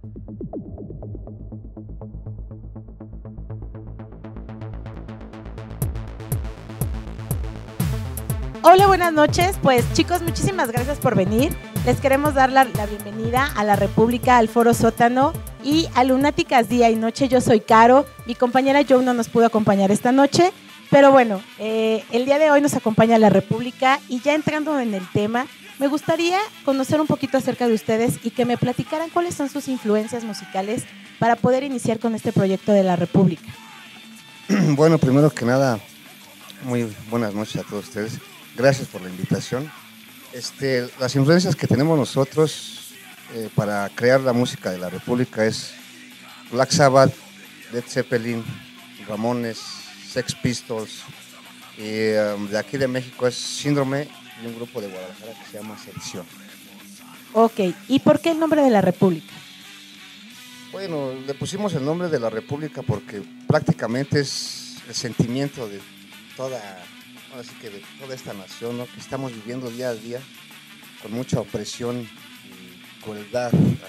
Hola, buenas noches. Pues chicos, muchísimas gracias por venir. Les queremos dar la bienvenida a la República, al Foro Sótano y a Lunáticas Día y Noche. Yo soy Caro, mi compañera Jo no nos pudo acompañar esta noche, pero bueno, el día de hoy nos acompaña la República y ya entrando en el tema, me gustaría conocer un poquito acerca de ustedes y que me platicaran cuáles son sus influencias musicales para poder iniciar con este proyecto de la República. Bueno, primero que nada, muy buenas noches a todos ustedes. Gracias por la invitación. Las influencias que tenemos nosotros para crear la música de la República es Black Sabbath, Led Zeppelin, Ramones, Sex Pistols, y de aquí de México es Síndrome y un grupo de Guadalajara que se llama Selección. Ok, ¿y por qué el nombre de la República? Bueno, le pusimos el nombre de la República porque prácticamente es el sentimiento de toda esta nación, ¿no? Que estamos viviendo día a día con mucha opresión y crueldad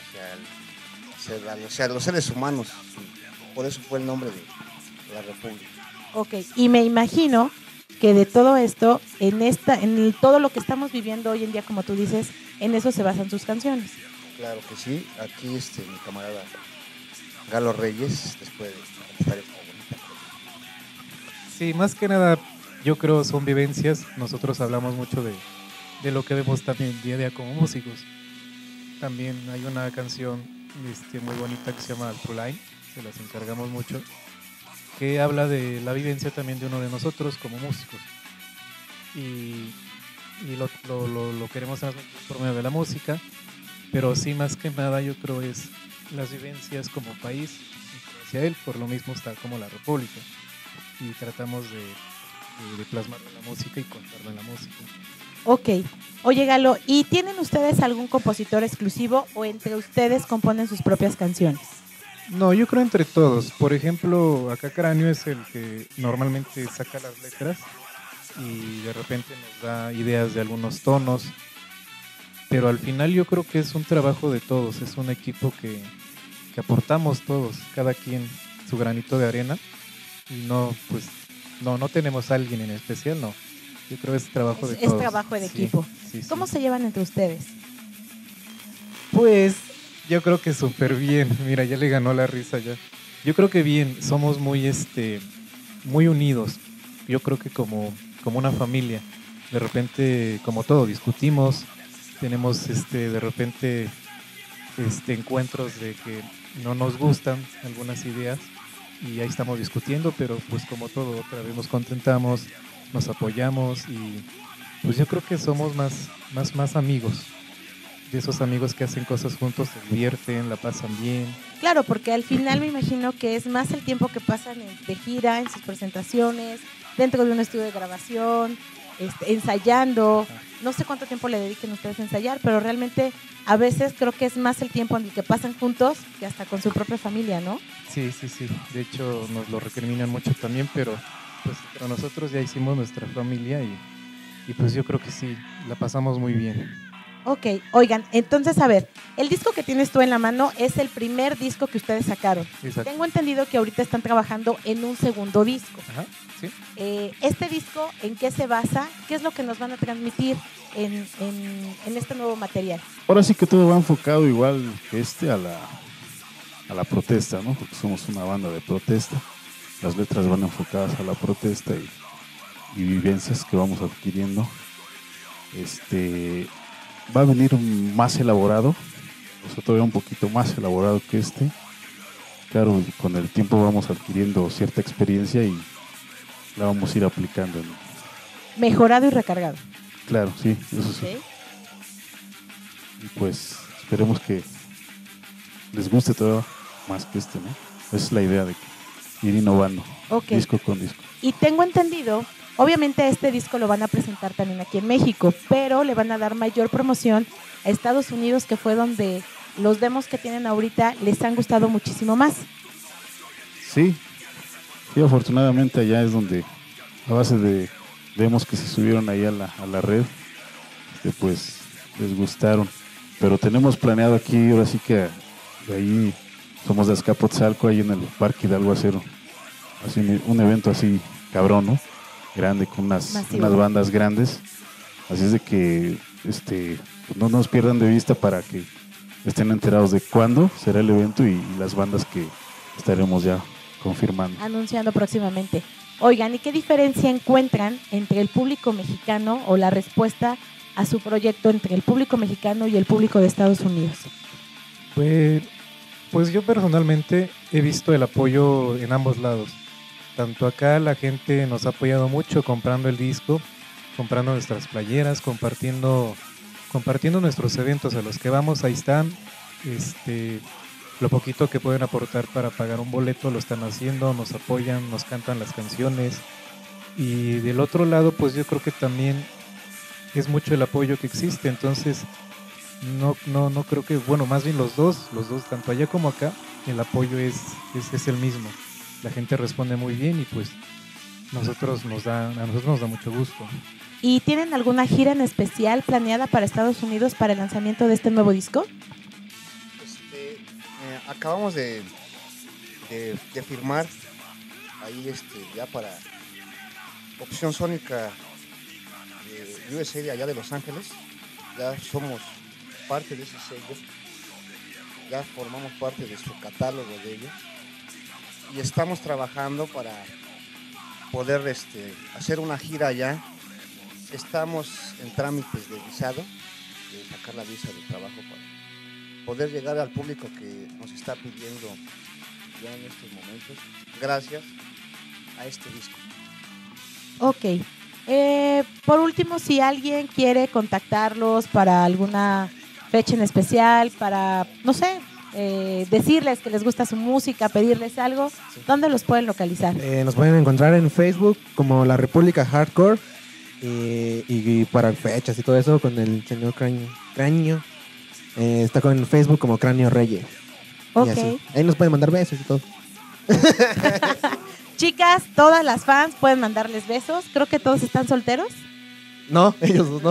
hacia los seres humanos. Por eso fue el nombre de la República. Ok, y me imagino que de todo esto, en todo lo que estamos viviendo hoy en día, como tú dices, en eso se basan sus canciones. Claro que sí. Aquí mi camarada Galo Reyes, después de estar en favorita. Sí, más que nada, yo creo son vivencias. Nosotros hablamos mucho de lo que vemos también día a día como músicos. También hay una canción muy bonita que se llama True Line, se las encargamos mucho, que habla de la vivencia también de uno de nosotros como músicos. Y lo queremos hacer por medio de la música, pero sí, más que nada, yo creo es las vivencias como país y hacia él, por lo mismo está como la República. Y tratamos de plasmarlo en la música y contarlo en la música. Ok. Oye, Galo, ¿y tienen ustedes algún compositor exclusivo o entre ustedes componen sus propias canciones? No, yo creo entre todos. Por ejemplo, acá Cráneo es el que normalmente saca las letras y de repente nos da ideas de algunos tonos, pero al final yo creo que es un trabajo de todos, es un equipo que aportamos todos, cada quien su granito de arena y no tenemos a alguien en especial, no. Yo creo que es trabajo de todos. Es trabajo de equipo. Sí. ¿Cómo se llevan entre ustedes? Pues yo creo que súper bien. Mira, ya le ganó la risa ya. Yo creo que bien, somos muy muy unidos. Yo creo que como una familia. De repente, como todo, discutimos, tenemos de repente encuentros de que no nos gustan algunas ideas y ahí estamos discutiendo, pero pues como todo, otra vez nos contentamos, nos apoyamos y pues yo creo que somos más amigos, de esos amigos que hacen cosas juntos, se divierten, la pasan bien. Claro, porque al final me imagino que es más el tiempo que pasan de gira, en sus presentaciones, dentro de un estudio de grabación, ensayando. No sé cuánto tiempo le dediquen ustedes a ensayar, pero realmente a veces creo que es más el tiempo en el que pasan juntos que hasta con su propia familia, ¿no? Sí. De hecho, nos lo recriminan mucho también, pero pues entre nosotros ya hicimos nuestra familia y pues yo creo que sí, la pasamos muy bien. Ok, oigan, entonces a ver, el disco que tienes tú en la mano es el primer disco que ustedes sacaron. Exacto. Tengo entendido que ahorita están trabajando en un segundo disco. Ajá, sí. Este disco, ¿en qué se basa? ¿Qué es lo que nos van a transmitir en este nuevo material? Ahora sí que todo va enfocado igual que a la protesta, ¿no? Porque somos una banda de protesta. Las letras van enfocadas a la protesta y vivencias que vamos adquiriendo. Va a venir más elaborado, o sea, todavía un poquito más elaborado que este. Claro, con el tiempo vamos adquiriendo cierta experiencia y la vamos a ir aplicando, ¿no? Mejorado y recargado. Claro, sí, eso sí. Okay. Y pues esperemos que les guste todo más que ¿no? Esa es la idea de ir innovando, okay, disco con disco. Y tengo entendido, obviamente este disco lo van a presentar también aquí en México, pero le van a dar mayor promoción a Estados Unidos, que fue donde los demos que tienen ahorita les han gustado muchísimo más. Sí, afortunadamente allá es donde a base de demos que se subieron ahí a la red, pues les gustaron. Pero tenemos planeado aquí ahora sí que De ahí somos de Azcapotzalco, ahí en el Parque Hidalgo Acero. Así un evento así cabrón, ¿no? Grande, con unas bandas grandes. Así es de que pues no nos pierdan de vista para que estén enterados de cuándo será el evento y las bandas que estaremos ya confirmando. Anunciando próximamente. Oigan, ¿y qué diferencia encuentran entre el público mexicano o la respuesta a su proyecto entre el público mexicano y el público de Estados Unidos? Pues yo personalmente he visto el apoyo en ambos lados. Tanto acá la gente nos ha apoyado mucho comprando el disco, comprando nuestras playeras, compartiendo nuestros eventos a los que vamos, ahí están. Lo poquito que pueden aportar para pagar un boleto lo están haciendo, nos apoyan, nos cantan las canciones. Y del otro lado, pues yo creo que también es mucho el apoyo que existe, entonces no creo que, bueno, más bien los dos, tanto allá como acá, el apoyo es el mismo. La gente responde muy bien y pues a nosotros nos da mucho gusto. ¿Y tienen alguna gira en especial planeada para Estados Unidos para el lanzamiento de este nuevo disco? Acabamos de firmar ahí ya para Opción Sónica USA de allá de Los Ángeles. Ya somos parte de ese sello, ya formamos parte de su catálogo de ellos y estamos trabajando para poder hacer una gira allá. Estamos en trámites de visado, de sacar la visa de trabajo para poder llegar al público que nos está pidiendo ya en estos momentos, gracias a este disco. Ok. Por último, si alguien quiere contactarlos para alguna fecha en especial, para, no sé, decirles que les gusta su música, pedirles algo, sí, ¿dónde los pueden localizar? Nos pueden encontrar en Facebook como La República Hardcore y para fechas y todo eso con el señor Cráneo. Está con Facebook como Cráneo Reyes. Ok. Ahí nos pueden mandar besos y todo. Chicas, todas las fans pueden mandarles besos. Creo que todos están solteros. No, ellos no.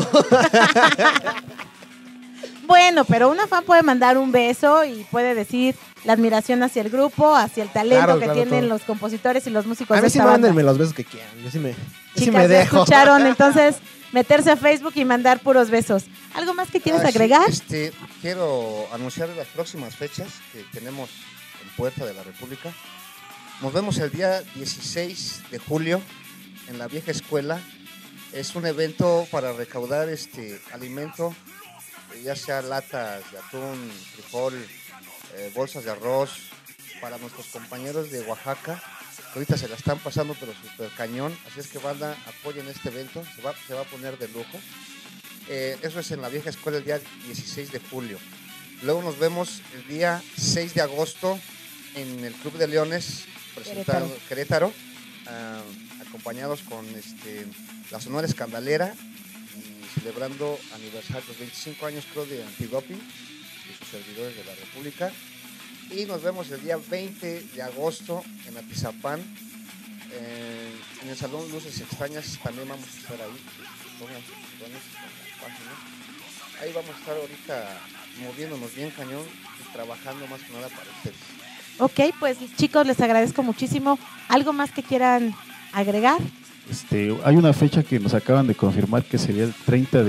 Bueno, pero una fan puede mandar un beso y puede decir la admiración hacia el grupo, hacia el talento que tienen todo, los compositores y los músicos de esta banda. A mí sí mándenme los besos que quieran. Yo sí me Chicas, dejo. Escucharon, entonces meterse a Facebook y mandar puros besos. ¿Algo más que quieres agregar? Sí, quiero anunciar las próximas fechas que tenemos en Puerta de la República. Nos vemos el día 16 de julio en la Vieja Escuela. Es un evento para recaudar alimento, ya sea latas de atún, frijol, bolsas de arroz, para nuestros compañeros de Oaxaca, que ahorita se la están pasando pero súper cañón. Así es que banda, apoyen este evento, se va a poner de lujo. Eso es en la Vieja Escuela el día 16 de julio. Luego nos vemos el día 6 de agosto en el Club de Leones, presentando Querétaro, acompañados con la Sonora Escandalera y celebrando aniversario, los 25 años creo de Antidoping y sus servidores de la República. Y nos vemos el día 20 de agosto en Atizapán, en el Salón Luces Extrañas. También vamos a estar ahí. Ahí vamos a estar ahorita moviéndonos bien cañón y trabajando más que nada para ustedes. Ok, pues chicos, les agradezco muchísimo. ¿Algo más que quieran agregar? Hay una fecha que nos acaban de confirmar que sería el 30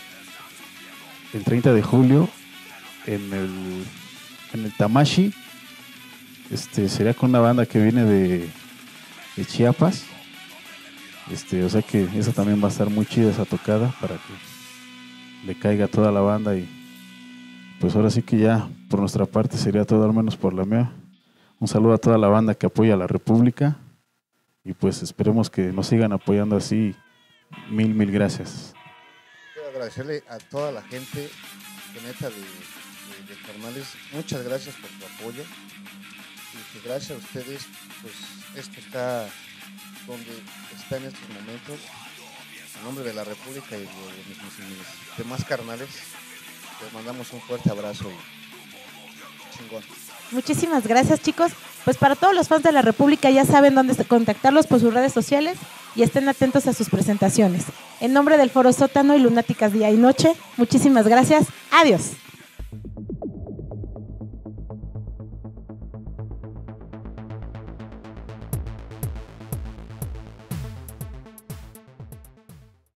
de julio en el Tamashi. Sería con una banda que viene de Chiapas. O sea que esa también va a estar muy chida, esa tocada, para que le caiga a toda la banda. Y pues ahora sí que ya por nuestra parte sería todo, al menos por la mía. Un saludo a toda la banda que apoya a la República y pues esperemos que nos sigan apoyando así. Mil gracias. Quiero agradecerle a toda la gente de neta de Carnales. Muchas gracias por su apoyo y que gracias a ustedes pues esto está donde está en estos momentos. En nombre de la República y de mis demás carnales les mandamos un fuerte abrazo y chingón. Muchísimas gracias, chicos. Pues para todos los fans de la República ya saben dónde contactarlos por sus redes sociales y estén atentos a sus presentaciones. En nombre del Foro Sótano y Lunáticas Día y Noche, muchísimas gracias. Adiós.